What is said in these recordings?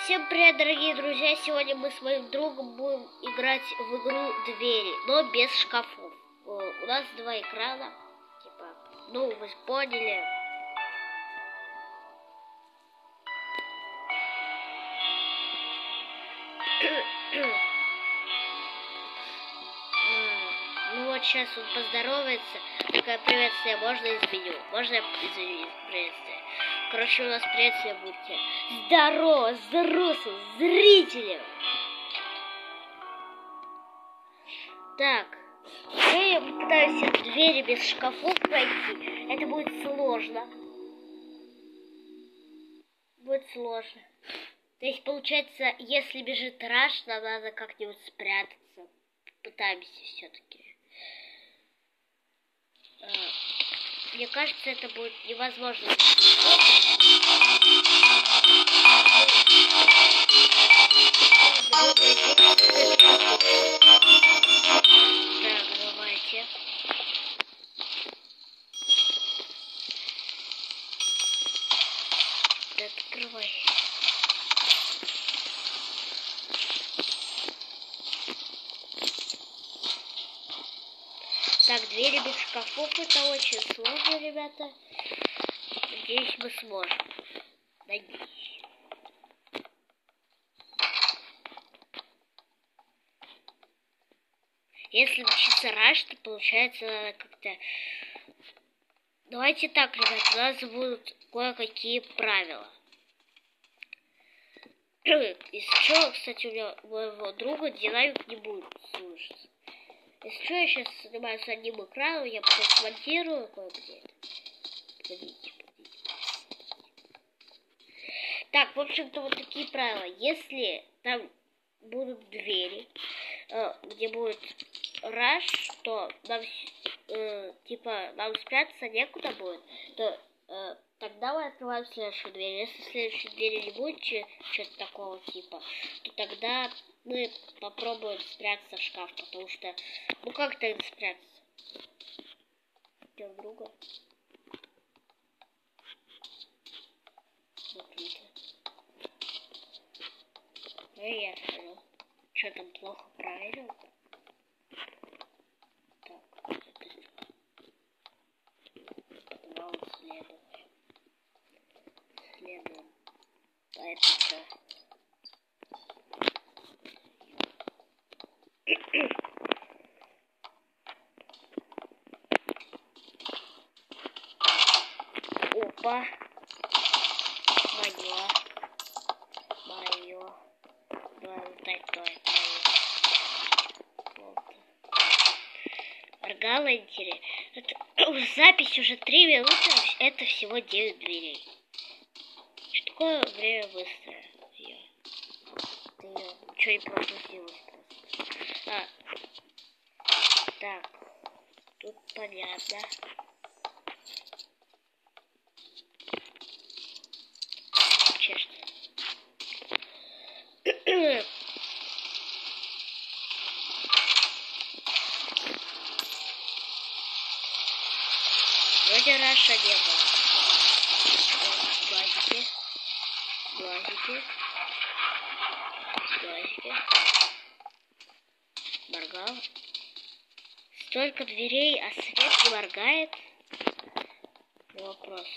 Всем привет, дорогие друзья! Сегодня мы с моим другом будем играть в игру Двери, но без шкафов. У нас два экрана, типа, ну вы поняли. Ну вот сейчас он поздоровается. Такое приветствие можно изменю? Можно я изменю приветствие? Короче, у нас приветствие будет. Здорово, взрослые зрители! Так, я пытаюсь от двери без шкафов пройти. Это будет сложно. Будет сложно. То есть, получается, если бежит Раш, нам надо как-нибудь спрятаться. Пытаемся все-таки. Мне кажется, это будет невозможно. Так, давайте. Да, открывай. Так, двери без шкафов, это очень сложно, ребята. Надеюсь, мы сможем. Надеюсь. Если начаться Раш, то получается как-то... Давайте так, ребята, у нас будут кое-какие правила. Если что, кстати, у меня моего друга динамик не будет слышаться. Если что, я сейчас занимаюсь одним экраном, я потом смонтирую кое-где. Погодите. Так, в общем-то, вот такие правила. Если там будут двери, где будет Раш, то нам, типа, нам спрятаться некуда будет, то тогда мы открываем следующую дверь. Если следующей двери не будет что-то такого типа, то тогда мы попробуем спрятаться в шкаф, потому что, ну как тогда спрятаться? Друг друга. Я понял. Что там плохо проверил? Так, подвал следуем. Поэтому опа. Моё. Аргала интересно. Запись уже 3 минуты, это всего 9 дверей. Что такое время быстрое? Ты ничего не пропустилось просто. Так, тут понятно. Чешется. Вроде Раша не было. Глазики. Моргал. Столько дверей, а свет не моргает. Вопрос.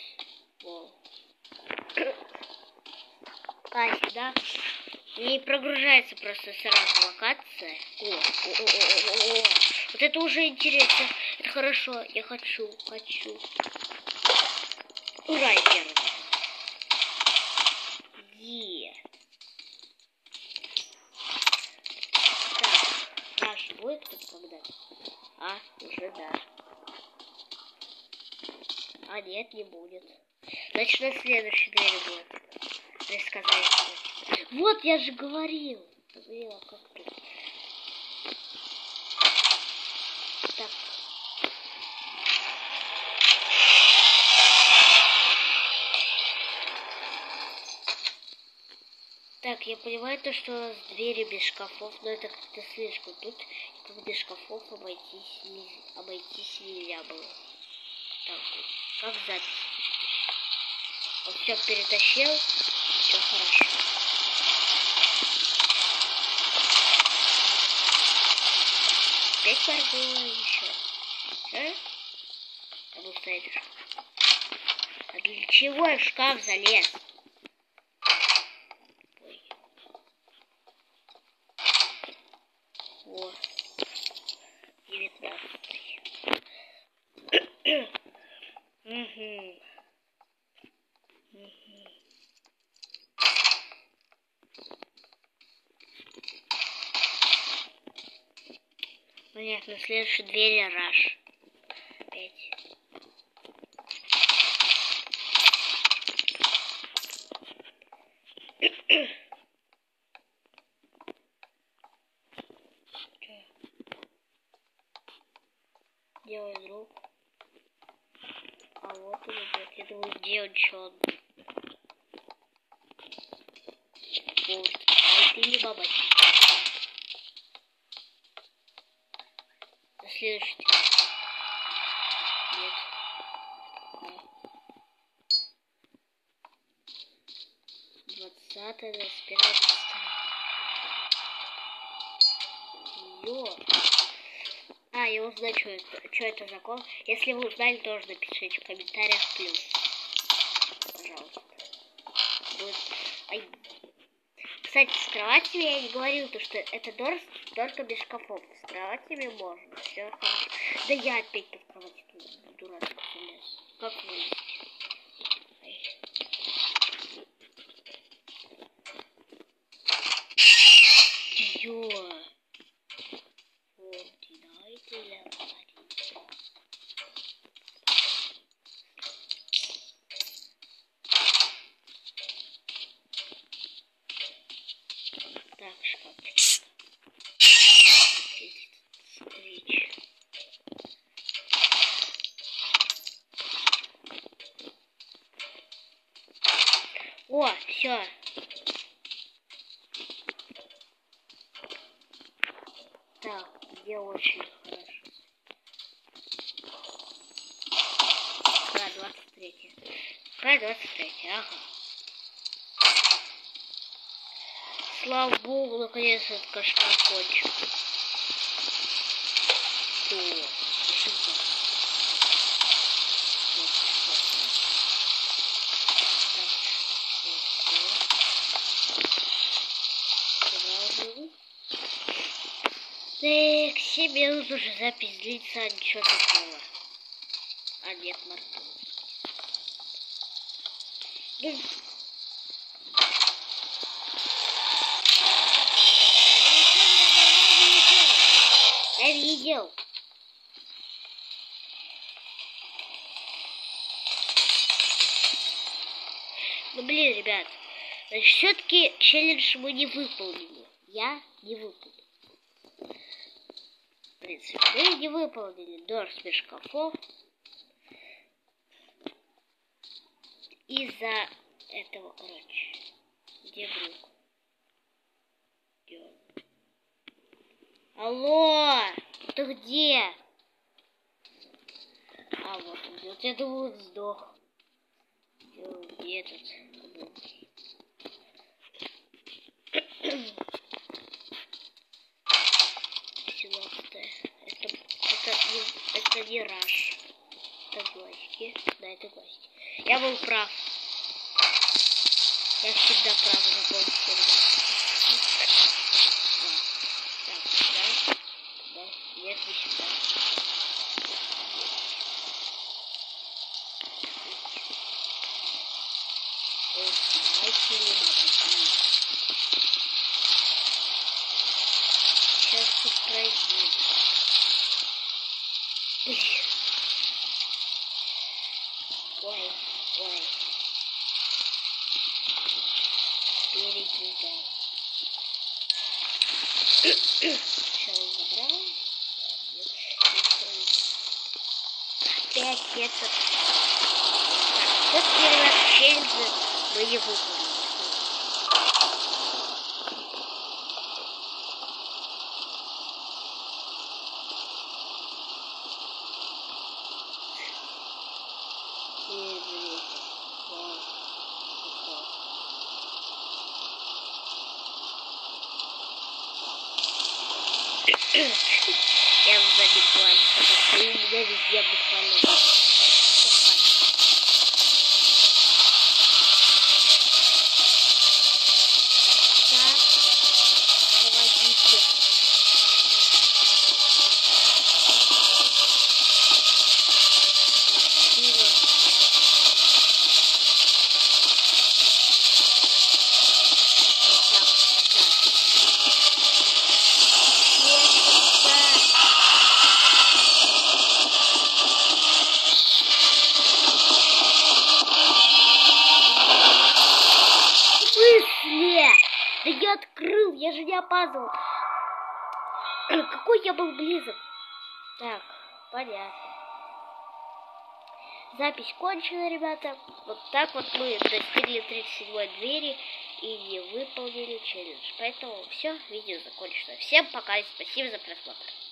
Да? Не прогружается просто сразу локация. О. Вот это уже интересно. Это хорошо. Я хочу. Ура, первый. Так, Раш будет хоть когда-то? Уже да. Нет, не будет. Значит, на следующей двери будет. Мне сказали, что... Вот, я же говорил. Как ты? Так. Так, я понимаю то, что у нас двери без шкафов, но это как-то слишком. Тут как без шкафов обойтись нельзя было. Так, как запись? Он все перетащил, все хорошо. опять паркур еще. А? А ну стоит шкаф. А для чего я в шкаф залез? Ой. О. 19. Угу. Понятно, на следующей двери раш. Опять. Делай друг. А вот он идет. Я думаю, где он еще? Вот. А ты не бабачка. На следующий день. Нет. Да. 20-е, 21-е, 22-е. А, я узнаю, что это за код. Если вы узнали, тоже напишите в комментариях плюс. Пожалуйста. Будет... Ай. Кстати, с кроватями я не говорил, то, что это дорс только без шкафов. С кроватями можно. Все хорошо. Да я опять под кровать дурацкую залез. Как вылезть? Ё. Так, шкафчик. О, все. Так, где очень хорошо. Да, 23. Какая 23? Ага. Слава богу, наконец этот кошмар кончился. О, жива. Так, 7 минут уже запись длится, ничего такого. А нет, Мартин. Я видел. Ну блин, ребят, значит, все-таки челлендж мы не выполнили. Я не выполнил. В принципе, мы не выполнили дорс без шкафов. Из-за этого, короче. Где друг? Где он? Алло! Ты где? А, вот он. Вот я думал, он сдох. Где этот? 17-е. Это не раш. Это глазики. Да, это глазики. Я был прав. Я всегда прав, запомните, ребят. Так, да. Да. Нет, не сюда. Сейчас все пройдет. Ой, ой. Перекидай. Сейчас забрал. Опять это. Вот первый челлендж мы не выполнили. Я в заднем плане, потому что у меня везде буквально. Так, помогите. Так, сила. Да я открыл, я же не опаздывал. Какой я был близок. Так, понятно. Запись кончена, ребята. Вот так вот мы достигли 37-й двери и не выполнили челлендж. Поэтому все, видео закончено. Всем пока и спасибо за просмотр.